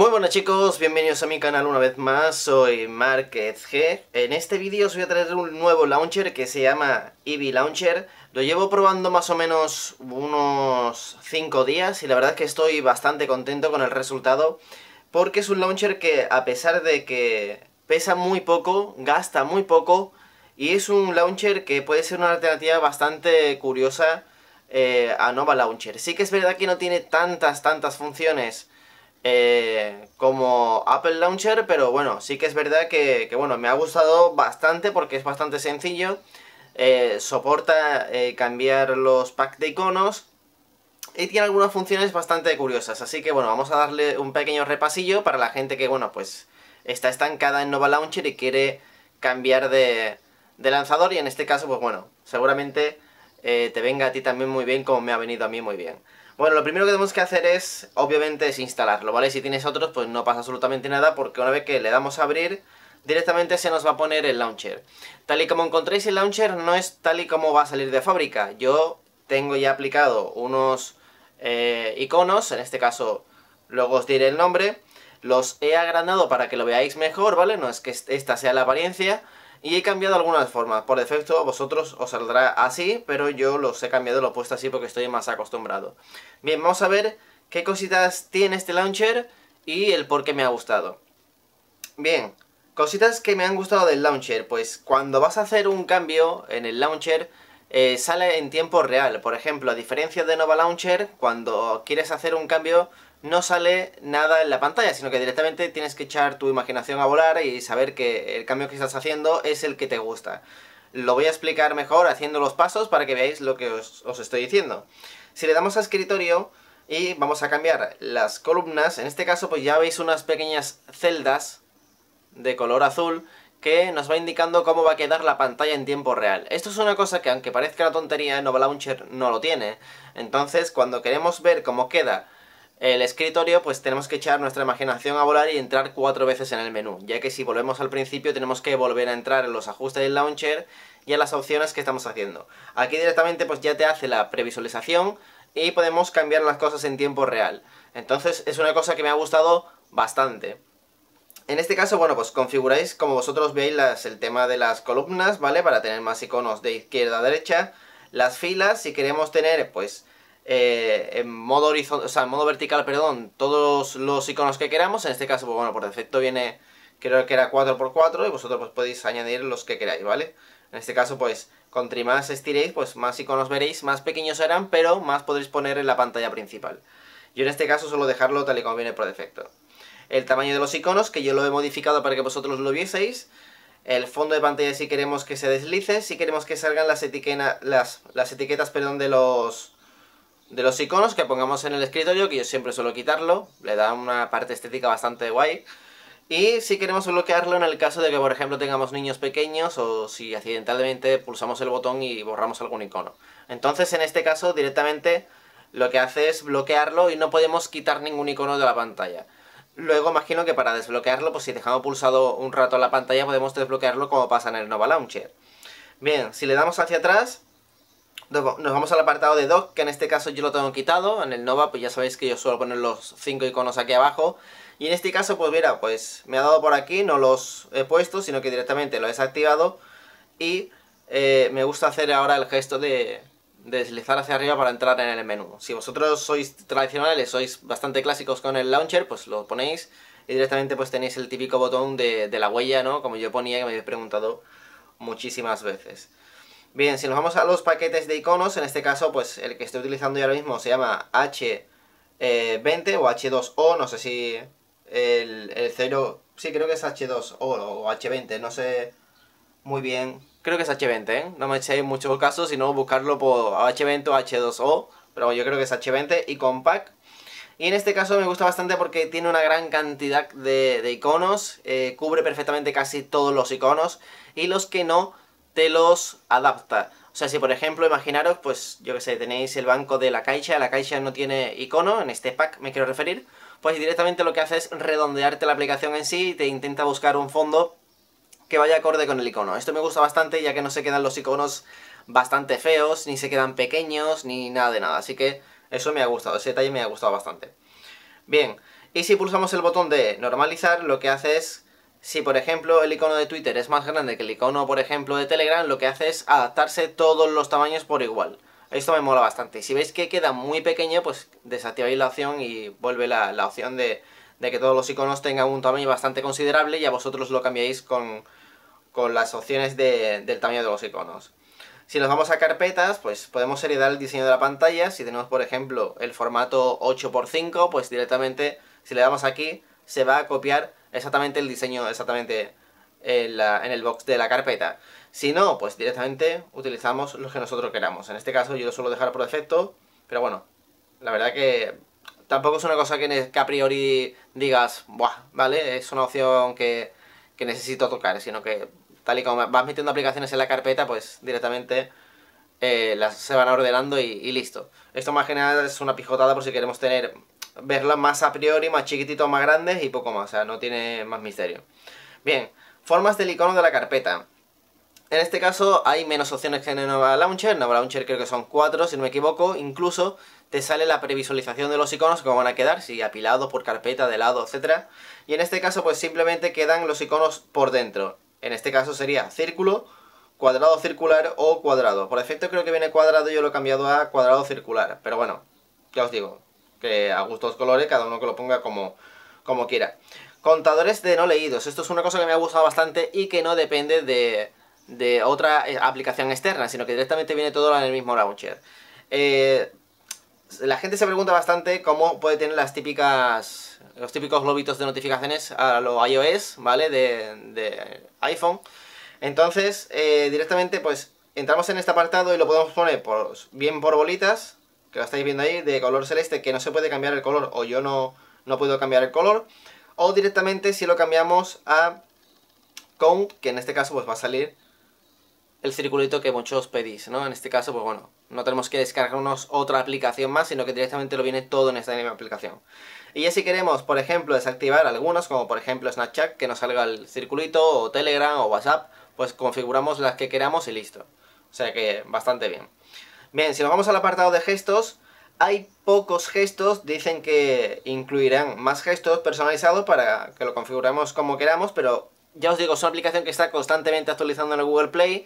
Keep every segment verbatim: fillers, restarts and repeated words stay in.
Muy buenas chicos, bienvenidos a mi canal una vez más, soy MarquezG. En este vídeo os voy a traer un nuevo launcher que se llama Eevee Launcher. Lo llevo probando más o menos unos cinco días y la verdad es que estoy bastante contento con el resultado, porque es un launcher que, a pesar de que pesa muy poco, gasta muy poco, y es un launcher que puede ser una alternativa bastante curiosa eh, a Nova Launcher. Sí que es verdad que no tiene tantas, tantas funciones Eh, como Apple Launcher, pero bueno, sí que es verdad que, que bueno, me ha gustado bastante porque es bastante sencillo. eh, soporta eh, cambiar los packs de iconos y tiene algunas funciones bastante curiosas, así que bueno, vamos a darle un pequeño repasillo para la gente que, bueno, pues está estancada en Nova Launcher y quiere cambiar de, de lanzador, y en este caso, pues bueno, seguramente eh, te venga a ti también muy bien, como me ha venido a mí muy bien. Bueno, lo primero que tenemos que hacer es, obviamente, es instalarlo, ¿vale? Si tienes otros, pues no pasa absolutamente nada, porque una vez que le damos a abrir, directamente se nos va a poner el launcher. Tal y como encontréis el launcher, no es tal y como va a salir de fábrica. Yo tengo ya aplicado unos eh, iconos, en este caso luego os diré el nombre. Los he agrandado para que lo veáis mejor, ¿vale? No es que esta sea la apariencia. Y he cambiado algunas formas. Por defecto a vosotros os saldrá así, pero yo los he cambiado, lo he puesto así porque estoy más acostumbrado. Bien, vamos a ver qué cositas tiene este launcher y el por qué me ha gustado. Bien, cositas que me han gustado del launcher. Pues cuando vas a hacer un cambio en el launcher, eh, sale en tiempo real. Por ejemplo, a diferencia de Nova Launcher, cuando quieres hacer un cambio, no sale nada en la pantalla, sino que directamente tienes que echar tu imaginación a volar y saber que el cambio que estás haciendo es el que te gusta. Lo voy a explicar mejor haciendo los pasos para que veáis lo que os, os estoy diciendo. Si le damos a escritorio y vamos a cambiar las columnas, en este caso pues ya veis unas pequeñas celdas de color azul que nos va indicando cómo va a quedar la pantalla en tiempo real. Esto es una cosa que, aunque parezca una tontería, Nova Launcher no lo tiene. Entonces, cuando queremos ver cómo queda el escritorio, pues tenemos que echar nuestra imaginación a volar y entrar cuatro veces en el menú, ya que si volvemos al principio tenemos que volver a entrar en los ajustes del launcher y a las opciones que estamos haciendo. Aquí directamente pues ya te hace la previsualización y podemos cambiar las cosas en tiempo real. Entonces es una cosa que me ha gustado bastante. En este caso, bueno, pues configuráis como vosotros veis las, el tema de las columnas, ¿vale? Para tener más iconos de izquierda a derecha. Las filas, si queremos tener, pues Eh, en modo horizontal, o sea, en modo vertical, perdón, todos los iconos que queramos. En este caso, pues bueno, por defecto viene, creo que era cuatro por cuatro, y vosotros pues podéis añadir los que queráis, ¿vale? En este caso, pues, contra más estiréis, pues más iconos veréis, más pequeños serán, pero más podréis poner en la pantalla principal. Yo en este caso suelo dejarlo tal y como viene por defecto. El tamaño de los iconos, que yo lo he modificado para que vosotros lo vieseis. El fondo de pantalla, si queremos que se deslice, si queremos que salgan las, etiquena, las, las etiquetas, perdón, de los... de los iconos que pongamos en el escritorio, que yo siempre suelo quitarlo, le da una parte estética bastante guay. Y si queremos bloquearlo en el caso de que, por ejemplo, tengamos niños pequeños, o si accidentalmente pulsamos el botón y borramos algún icono. Entonces, en este caso, directamente lo que hace es bloquearlo y no podemos quitar ningún icono de la pantalla. Luego imagino que para desbloquearlo, pues si dejamos pulsado un rato la pantalla, podemos desbloquearlo como pasa en el Nova Launcher. Bien, si le damos hacia atrás, nos vamos al apartado de dock, que en este caso yo lo tengo quitado. En el Nova pues ya sabéis que yo suelo poner los cinco iconos aquí abajo, y en este caso pues mira, pues me ha dado por aquí, no los he puesto, sino que directamente lo he desactivado. Y eh, me gusta hacer ahora el gesto de, de deslizar hacia arriba para entrar en el menú. Si vosotros sois tradicionales, sois bastante clásicos con el launcher, pues lo ponéis y directamente pues tenéis el típico botón de, de la huella, ¿no? Como yo ponía, que me habéis preguntado muchísimas veces. Bien, si nos vamos a los paquetes de iconos, en este caso, pues el que estoy utilizando yo ahora mismo se llama hache veinte o hache dos o, no sé si el, el cero, sí, creo que es hache dos o o hache veinte, no sé muy bien, creo que es hache veinte, ¿eh? No me echéis mucho caso, sino buscarlo por hache veinte o hache dos o, pero yo creo que es hache veinte y compact. Y en este caso me gusta bastante porque tiene una gran cantidad de, de iconos, eh, cubre perfectamente casi todos los iconos, y los que no te los adapta. O sea, si por ejemplo, imaginaros, pues yo que sé, tenéis el banco de la Caixa, la Caixa no tiene icono, en este pack me quiero referir, pues directamente lo que hace es redondearte la aplicación en sí y te intenta buscar un fondo que vaya acorde con el icono. Esto me gusta bastante, ya que no se quedan los iconos bastante feos, ni se quedan pequeños, ni nada de nada. Así que eso me ha gustado, ese detalle me ha gustado bastante. Bien, Y si pulsamos el botón de normalizar, lo que hace es, si por ejemplo el icono de Twitter es más grande que el icono, por ejemplo, de Telegram, lo que hace es adaptarse todos los tamaños por igual. Esto me mola bastante. Y si veis que queda muy pequeño, pues desactiváis la opción y vuelve la, la opción de, de que todos los iconos tengan un tamaño bastante considerable y a vosotros lo cambiáis con, con las opciones de, del tamaño de los iconos. Si nos vamos a carpetas, pues podemos heredar el diseño de la pantalla. Si tenemos, por ejemplo, el formato ocho por cinco, pues directamente, si le damos aquí, se va a copiar exactamente el diseño, exactamente en, la, en el box de la carpeta. Si no, pues directamente utilizamos los que nosotros queramos. En este caso yo lo suelo dejar por defecto, pero bueno, la verdad que tampoco es una cosa que, que a priori digas, buah, vale, es una opción que, que necesito tocar, sino que tal y como vas metiendo aplicaciones en la carpeta, pues directamente eh, las se van ordenando y, y listo. Esto más que nada es una pijotada por si queremos tener, verlas más a priori, más chiquititos, más grandes y poco más, o sea, no tiene más misterio. Bien, formas del icono de la carpeta. En este caso hay menos opciones que en el Nova Launcher. Nova Launcher creo que son cuatro, si no me equivoco. Incluso te sale la previsualización de los iconos, cómo van a quedar, si apilados por carpeta, de lado, etcétera. Y en este caso pues simplemente quedan los iconos por dentro. En este caso sería círculo, cuadrado circular o cuadrado. Por defecto creo que viene cuadrado y yo lo he cambiado a cuadrado circular. Pero bueno, ya os digo, que a gustos colores, cada uno que lo ponga como, como quiera. Contadores de no leídos. Esto es una cosa que me ha gustado bastante y que no depende de... de otra aplicación externa, sino que directamente viene todo en el mismo launcher. Eh, la gente se pregunta bastante cómo puede tener las típicas los típicos globitos de notificaciones a lo iOS, ¿vale? De, de iPhone. Entonces, eh, directamente, pues, entramos en este apartado y lo podemos poner por, bien por bolitas, que lo estáis viendo ahí, de color celeste, que no se puede cambiar el color, o yo no, no puedo cambiar el color, o directamente si lo cambiamos a count, que en este caso pues va a salir el circulito que muchos pedís, ¿no? En este caso, pues bueno, no tenemos que descargarnos otra aplicación más, sino que directamente lo viene todo en esta misma aplicación. Y ya si queremos, por ejemplo, desactivar algunos, como por ejemplo Snapchat, que nos salga el circulito, o Telegram, o WhatsApp, pues configuramos las que queramos y listo. O sea que bastante bien. Bien, si nos vamos al apartado de gestos, hay pocos gestos, dicen que incluirán más gestos personalizados para que lo configuremos como queramos, pero ya os digo, es una aplicación que está constantemente actualizando en el Google Play.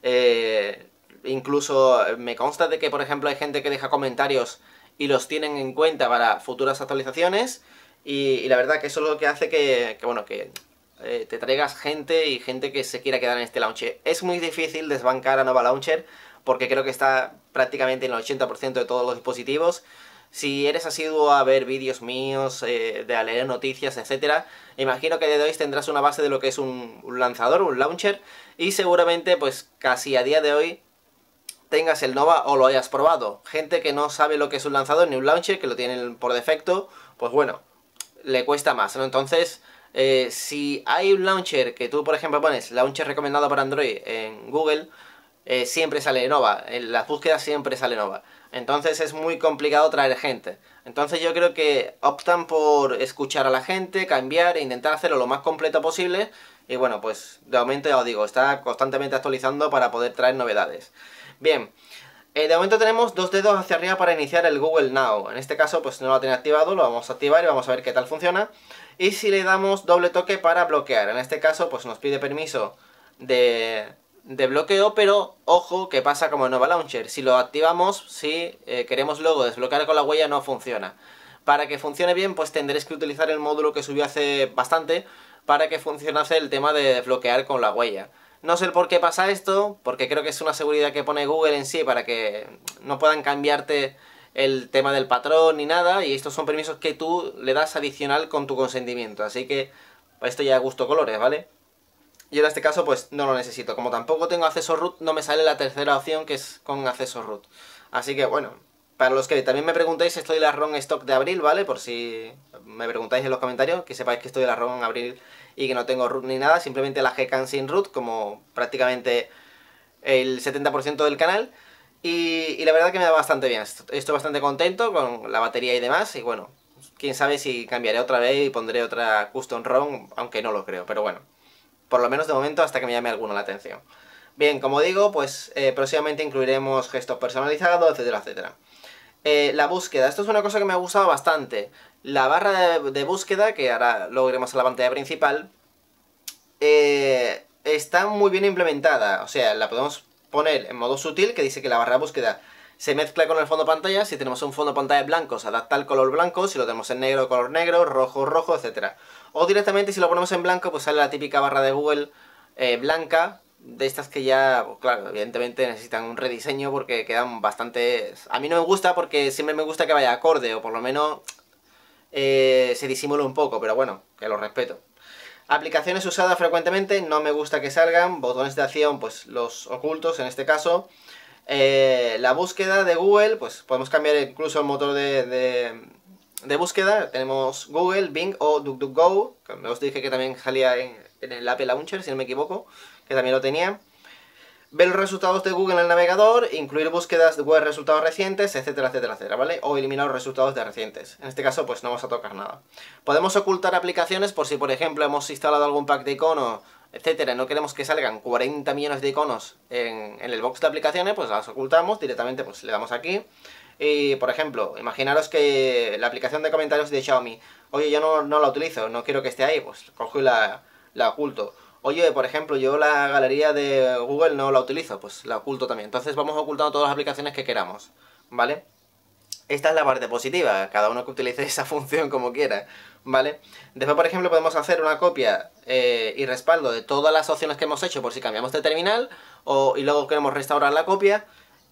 Eh, incluso me consta de que, por ejemplo, hay gente que deja comentarios y los tienen en cuenta para futuras actualizaciones. Y, y la verdad que eso es lo que hace que, que bueno, que eh, te traigas gente y gente que se quiera quedar en este launcher. Es muy difícil desbancar a Nova Launcher porque creo que está prácticamente en el ochenta por ciento de todos los dispositivos. Si eres asiduo a ver vídeos míos, eh, de a leer noticias, etcétera, imagino que de hoy tendrás una base de lo que es un, un lanzador, un launcher, y seguramente pues casi a día de hoy tengas el Nova o lo hayas probado. Gente que no sabe lo que es un lanzador ni un launcher, que lo tienen por defecto, pues bueno, le cuesta más, ¿no? Entonces, eh, si hay un launcher que tú, por ejemplo, pones launcher recomendado para Android en Google, eh, siempre sale Nova, en las búsquedas siempre sale Nova. Entonces es muy complicado traer gente. Entonces yo creo que optan por escuchar a la gente, cambiar e intentar hacerlo lo más completo posible. Y bueno, pues de momento ya os digo, está constantemente actualizando para poder traer novedades. Bien, eh, de momento tenemos dos dedos hacia arriba para iniciar el Google Now. En este caso pues no lo tiene activado, lo vamos a activar y vamos a ver qué tal funciona. Y si le damos doble toque para bloquear, en este caso pues nos pide permiso de... de bloqueo, pero ojo que pasa como en Nova Launcher. Si lo activamos, si eh, queremos luego desbloquear con la huella, no funciona. Para que funcione bien, pues tendréis que utilizar el módulo que subí hace bastante para que funcionase el tema de desbloquear con la huella. No sé el por qué pasa esto, porque creo que es una seguridad que pone Google en sí para que no puedan cambiarte el tema del patrón ni nada, y estos son permisos que tú le das adicional con tu consentimiento. Así que esto ya a gusto colores, ¿vale? Yo en este caso pues no lo necesito. Como tampoco tengo acceso root, no me sale la tercera opción que es con acceso root. Así que bueno, para los que también me preguntáis, estoy en la ROM stock de abril, ¿vale? Por si me preguntáis en los comentarios, que sepáis que estoy en la ROM en abril y que no tengo root ni nada. Simplemente la Gcam sin root, como prácticamente el setenta por ciento del canal. Y, y la verdad que me da bastante bien. Estoy bastante contento con la batería y demás. Y bueno, quién sabe si cambiaré otra vez y pondré otra custom ROM, aunque no lo creo, pero bueno. Por lo menos de momento hasta que me llame alguno la atención. Bien, como digo, pues eh, próximamente incluiremos gestos personalizados, etcétera, etcétera. Eh, la búsqueda, esto es una cosa que me ha gustado bastante. La barra de, de búsqueda, que ahora luego iremos a la pantalla principal, eh, está muy bien implementada. O sea, la podemos poner en modo sutil, que dice que la barra de búsqueda se mezcla con el fondo pantalla. Si tenemos un fondo pantalla blanco, se adapta al color blanco. Si lo tenemos en negro, color negro, rojo, rojo, etcétera. O directamente, si lo ponemos en blanco, pues sale la típica barra de Google eh, blanca. De estas que ya, pues, claro, evidentemente necesitan un rediseño porque quedan bastante... A mí no me gusta porque siempre me gusta que vaya acorde, o por lo menos eh, se disimula un poco, pero bueno, que lo respeto. Aplicaciones usadas frecuentemente, no me gusta que salgan. Botones de acción, pues los ocultos en este caso. Eh, la búsqueda de Google, pues podemos cambiar incluso el motor de, de, de búsqueda. Tenemos Google, Bing o DuckDuckGo, que os dije que también salía en, en el Apple Launcher, si no me equivoco, que también lo tenía. Ver los resultados de Google en el navegador, incluir búsquedas de web resultados recientes, etcétera, etcétera, etcétera, ¿vale? O eliminar los resultados de recientes. En este caso, pues no vamos a tocar nada. Podemos ocultar aplicaciones por si, por ejemplo, hemos instalado algún pack de iconos, etcétera, no queremos que salgan cuarenta millones de iconos en, en el box de aplicaciones, pues las ocultamos directamente, pues le damos aquí. Y, por ejemplo, imaginaros que la aplicación de comentarios de Xiaomi, oye, yo no, no la utilizo, no quiero que esté ahí, pues cojo y la, la oculto. Oye, por ejemplo, yo la galería de Google no la utilizo, pues la oculto también. Entonces vamos ocultando todas las aplicaciones que queramos, ¿vale? Esta es la parte positiva, cada uno que utilice esa función como quiera, ¿vale? Después, por ejemplo, podemos hacer una copia eh, y respaldo de todas las opciones que hemos hecho por si cambiamos de terminal, o, y luego queremos restaurar la copia,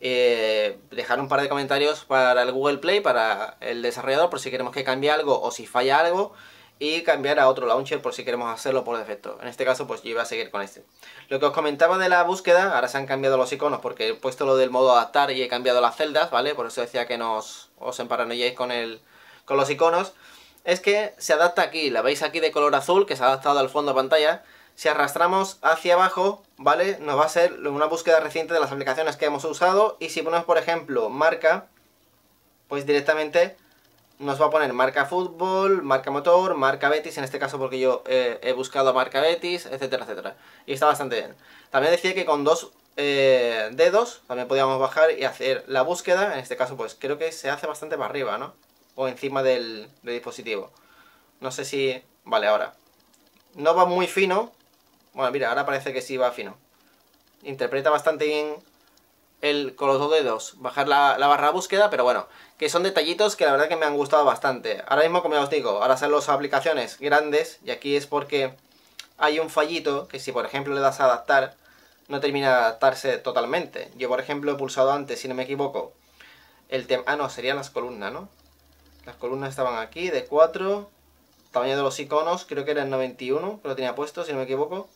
eh, dejar un par de comentarios para el Google Play, para el desarrollador, por si queremos que cambie algo o si falla algo, y cambiar a otro launcher por si queremos hacerlo por defecto. En este caso, pues yo iba a seguir con este. Lo que os comentaba de la búsqueda, ahora se han cambiado los iconos porque he puesto lo del modo adaptar y he cambiado las celdas, ¿vale? Por eso decía que no os, os emparanoiéis con, el, con los iconos. Es que se adapta aquí, la veis aquí de color azul, que se ha adaptado al fondo de pantalla. Si arrastramos hacia abajo, ¿vale? Nos va a ser una búsqueda reciente de las aplicaciones que hemos usado. Y si ponemos, por ejemplo, marca, pues directamente nos va a poner marca fútbol, marca motor, marca Betis, en este caso porque yo eh, he buscado marca Betis, etcétera, etcétera. Y está bastante bien. También decía que con dos eh, dedos también podíamos bajar y hacer la búsqueda. En este caso pues creo que se hace bastante para arriba, ¿no? O encima del, del dispositivo. No sé si... Vale, ahora. No va muy fino. Bueno, mira, ahora parece que sí va fino. Interpreta bastante bien el, con los dos dedos bajar la, la barra de búsqueda, pero bueno, que son detallitos que la verdad que me han gustado bastante. Ahora mismo, como ya os digo, ahora salen las aplicaciones grandes y aquí es porque hay un fallito que si por ejemplo le das a adaptar no termina de adaptarse totalmente. Yo por ejemplo he pulsado antes, si no me equivoco, el tema... Ah, no, serían las columnas, ¿no? Las columnas estaban aquí, de cuatro. Tamaño de los iconos, creo que era el noventa y uno, que lo tenía puesto, si no me equivoco.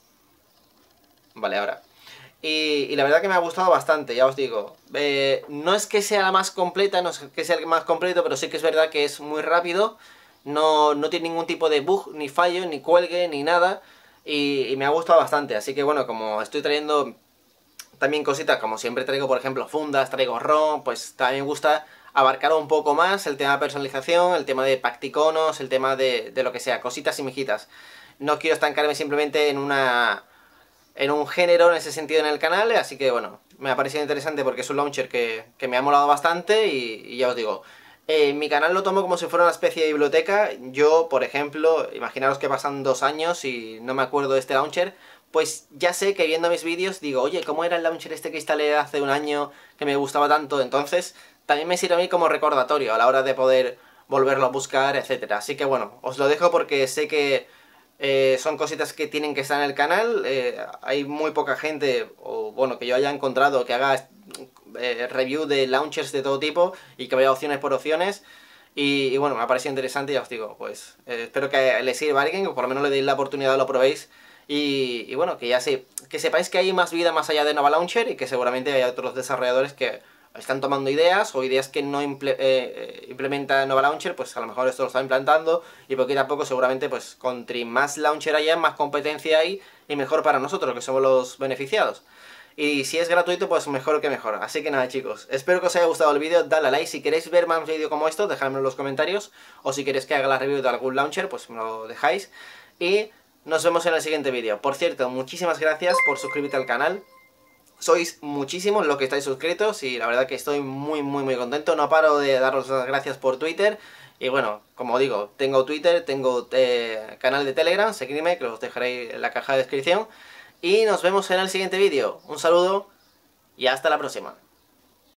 Vale, ahora. Y, y la verdad que me ha gustado bastante, ya os digo. Eh, no es que sea la más completa, no es que sea el más completo, pero sí que es verdad que es muy rápido. No, no tiene ningún tipo de bug, ni fallo, ni cuelgue, ni nada. Y, y me ha gustado bastante. Así que bueno, como estoy trayendo también cositas, como siempre traigo, por ejemplo, fundas, traigo ROM, pues también me gusta abarcar un poco más el tema de personalización, el tema de pacticonos, el tema de, de lo que sea, cositas y mijitas. No quiero estancarme simplemente en una... en un género en ese sentido en el canal, así que bueno, me ha parecido interesante porque es un launcher que, que me ha molado bastante y, y ya os digo, eh, mi canal lo tomo como si fuera una especie de biblioteca. Yo, por ejemplo, imaginaros que pasan dos años y no me acuerdo de este launcher, pues ya sé que viendo mis vídeos digo, oye, ¿cómo era el launcher este que instalé hace un año que me gustaba tanto? Entonces, también me sirve a mí como recordatorio a la hora de poder volverlo a buscar, etcétera. Así que bueno, os lo dejo porque sé que Eh, son cositas que tienen que estar en el canal. Eh, hay muy poca gente, o bueno, que yo haya encontrado que haga eh, review de launchers de todo tipo y que vaya opciones por opciones. Y, y bueno, me ha parecido interesante, ya os digo, pues eh, espero que le sirva a alguien, o por lo menos le deis la oportunidad, lo probéis. Y, y bueno, que ya sé, que sepáis que hay más vida más allá de Nova Launcher y que seguramente hay otros desarrolladores que están tomando ideas o ideas que no imple eh, implementa Nova Launcher, pues a lo mejor esto lo está implantando y poquito a poco seguramente pues con más launcher haya, más competencia hay y mejor para nosotros que somos los beneficiados. Y si es gratuito pues mejor que mejor. Así que nada chicos, espero que os haya gustado el vídeo, dale a like. Si queréis ver más vídeos como estos, dejadmelo en los comentarios. O si queréis que haga la review de algún launcher, pues me lo dejáis. Y nos vemos en el siguiente vídeo. Por cierto, muchísimas gracias por suscribirte al canal. Sois muchísimos los que estáis suscritos y la verdad que estoy muy muy muy contento. No paro de daros las gracias por Twitter Y bueno, como digo, tengo Twitter, tengo eh, canal de Telegram, seguidme, que os dejaré en la caja de descripción. Y nos vemos en el siguiente vídeo. Un saludo y hasta la próxima.